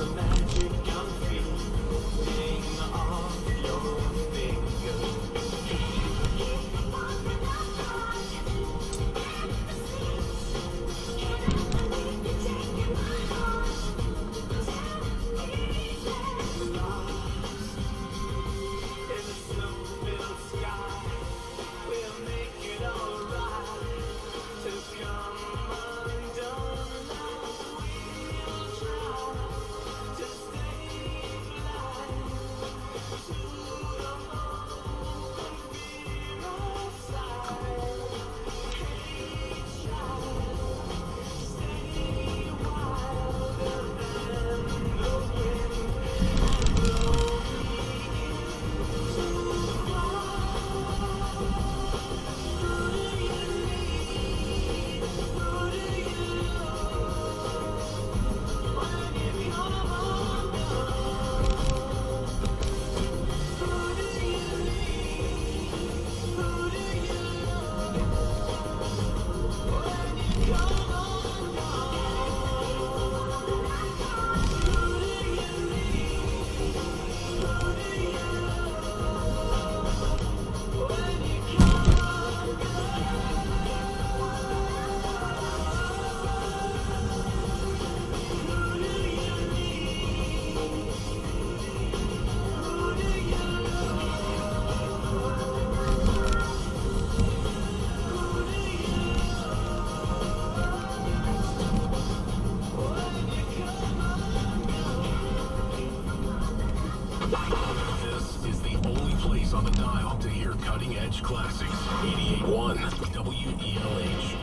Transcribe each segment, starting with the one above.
Classics, 88.1 WELH.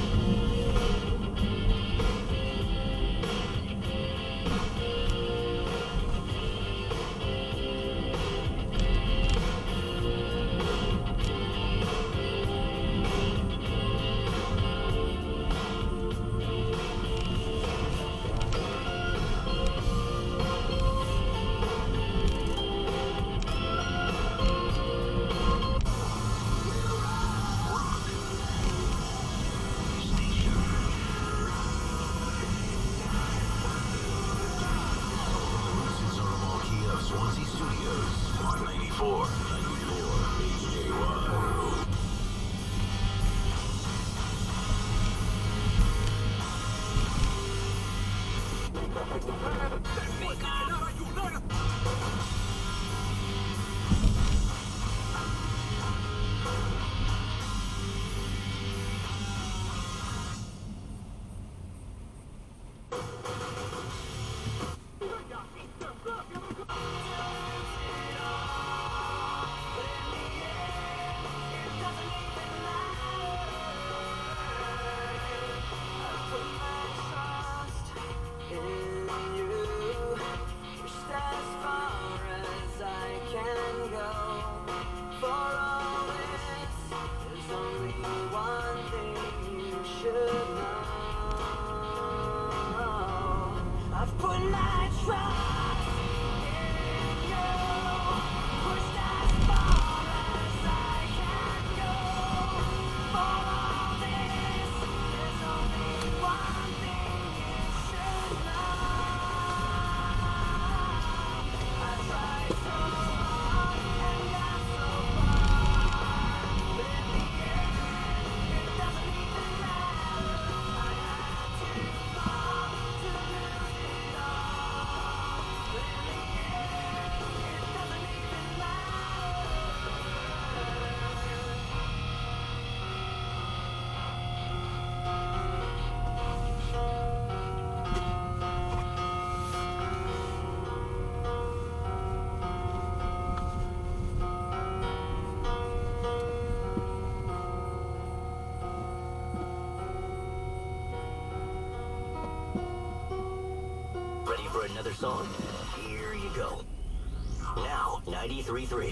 For another song? Here you go. Now, 93.3.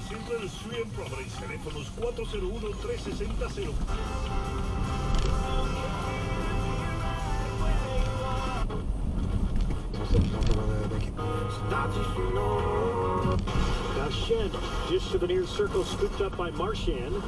Silver Street en Providence. Teléfonos 401-360-0. Now Shed, just to the near circle, scooped up by Marchand.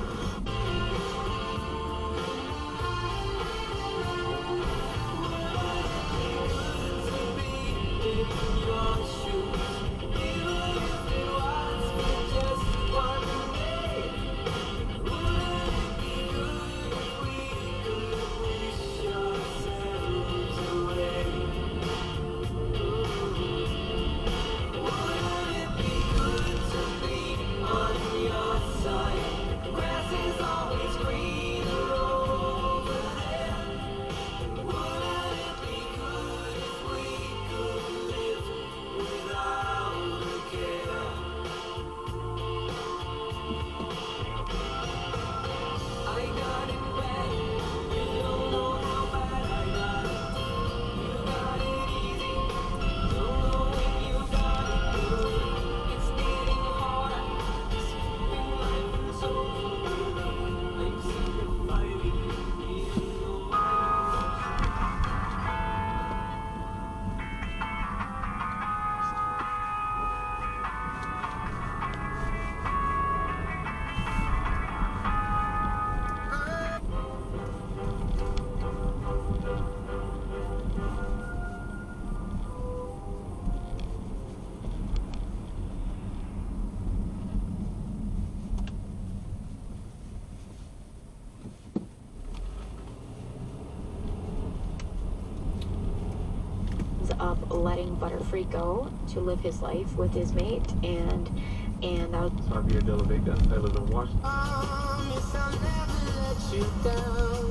Of letting Butterfree go to live his life with his mate, and that was Sabia de la Vega. I live in Washington. Promise I'll never let you down.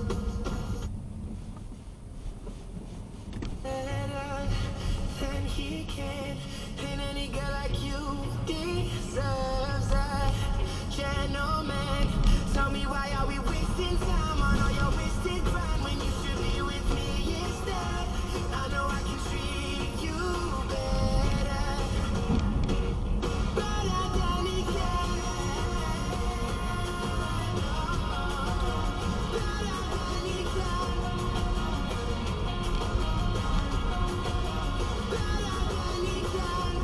Better than he can, and any girl like you deserves a gentleman. Tell me why are we wasting time on all your wasted time when you should be with me instead? I know I can treat you better, better than he can. Better than he can. Better than he can.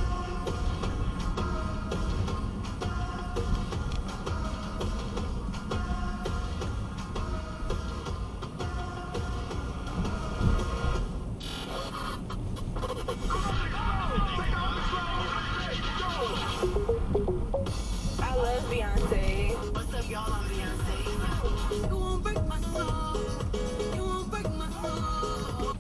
I love Beyonce. What's up, y'all? I'm Beyonce. You won't break my soul. You won't break my soul.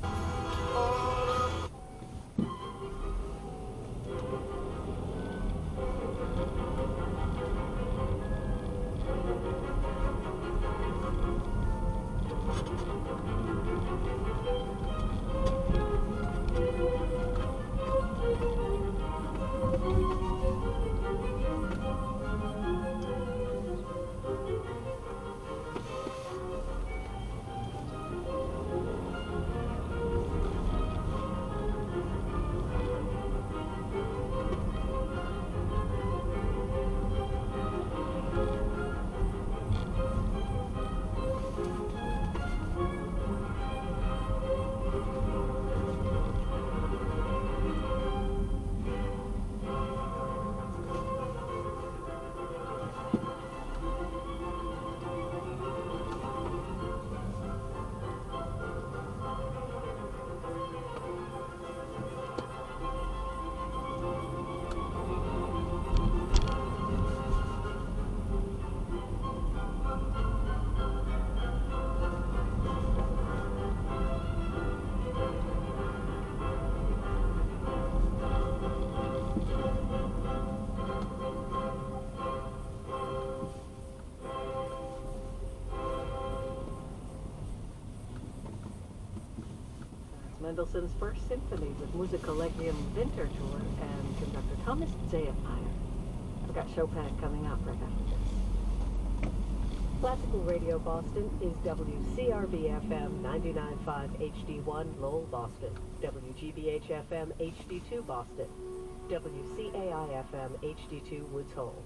Mendelssohn's First Symphony with Musicollegium Winter Tour and conductor Thomas Zayefire. I've got Chopin coming up right after this. Classical Radio Boston is WCRB-FM 99.5 HD1 Lowell, Boston, WGBH-FM HD2 Boston, WCAI-FM HD2 Woods Hole.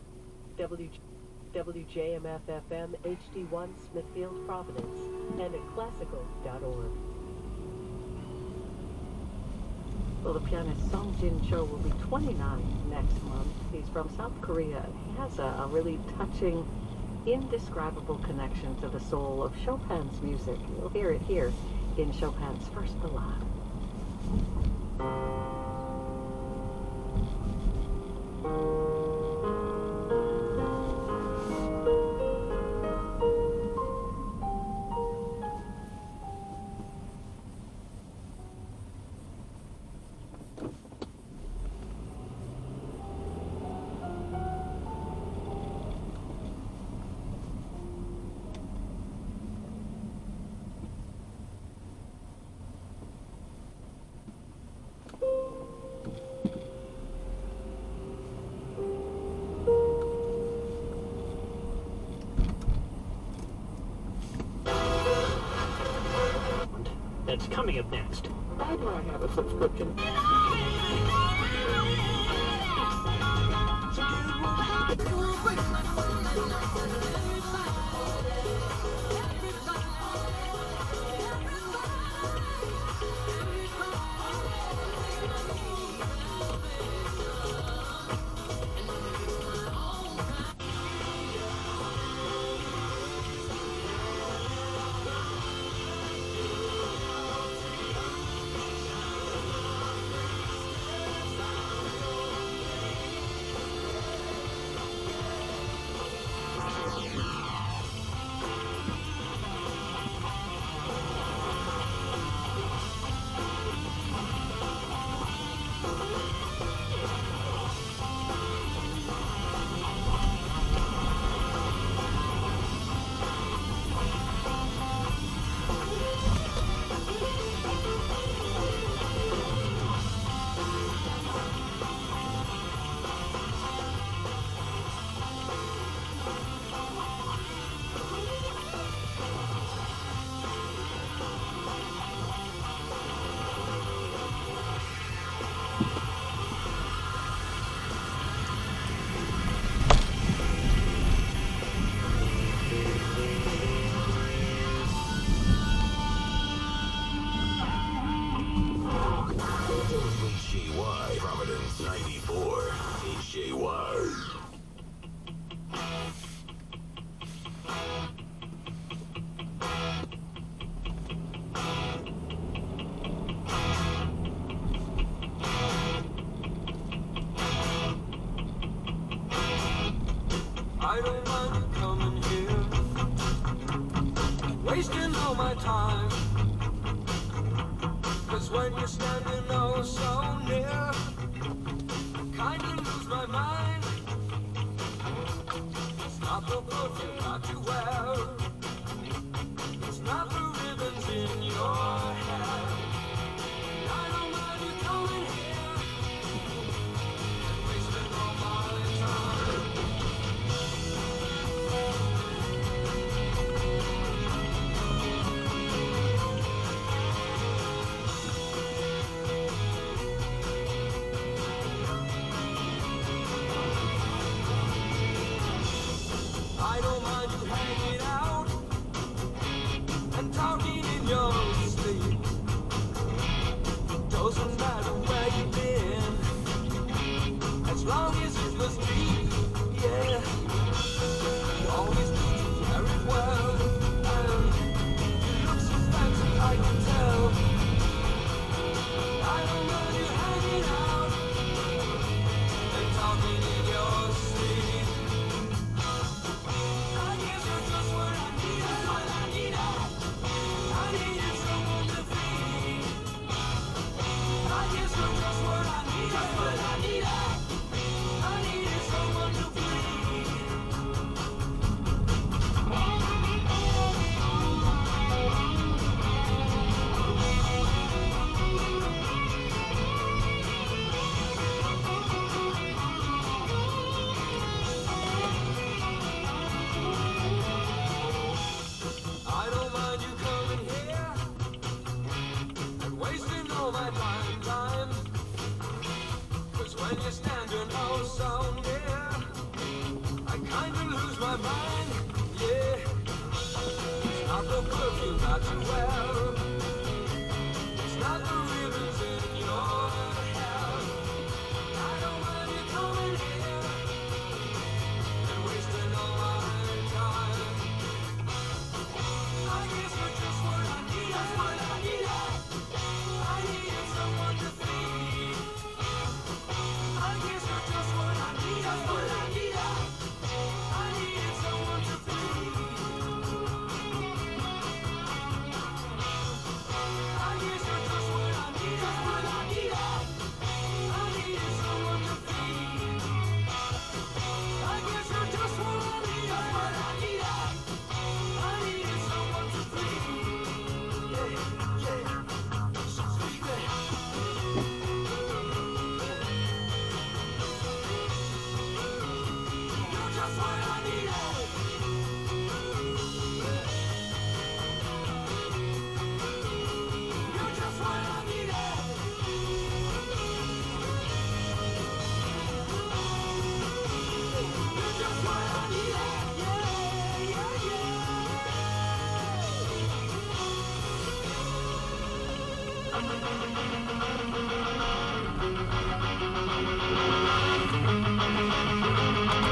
WJMF-FM HD1 Smithfield, Providence, and at classical.org. Well, the pianist Song Jin Cho will be 29 next month. He's from South Korea. He has a really touching, indescribable connection to the soul of Chopin's music. You'll hear it here in Chopin's First Ballade. That's coming up next. Why do I have a subscription? Providence 94, HJY. I don't mind you coming here, wasting all my time. 'Cause when you're standing oh so near, I kinda lose my mind. It's not the perfume that you wear, it's not the ribbons in your hair. I don't mind you coming here, wasting all my time. I don't mind you hanging out and talking in your sleep. Doesn't matter where you've been, as long as it was deep, yeah. You always do very well, and you look so fancy, I can tell. I don't mind you hanging out and talking in your sleep. I guess you're just what I need, that's what I need. I needed someone to feed. I guess you're just what I need, that's what I need. I needed my mind, yeah. It's not the perfume that you wear. It's not the ribbons in your hair. I don't mind you coming here and wasting all my time. I guess you're just what I need. That's what I need. I needed someone to feed. I guess you're just what I need. That's what I need. I needed someone to feed. I guess you're just what I need. That's what I need. I needed someone to feed. I guess you're just what I need. That's what I need. I needed someone to feed. Yeah, yeah. So baby. You're just what I needed. You're just what I needed. You're just what I needed. Yeah, yeah, yeah.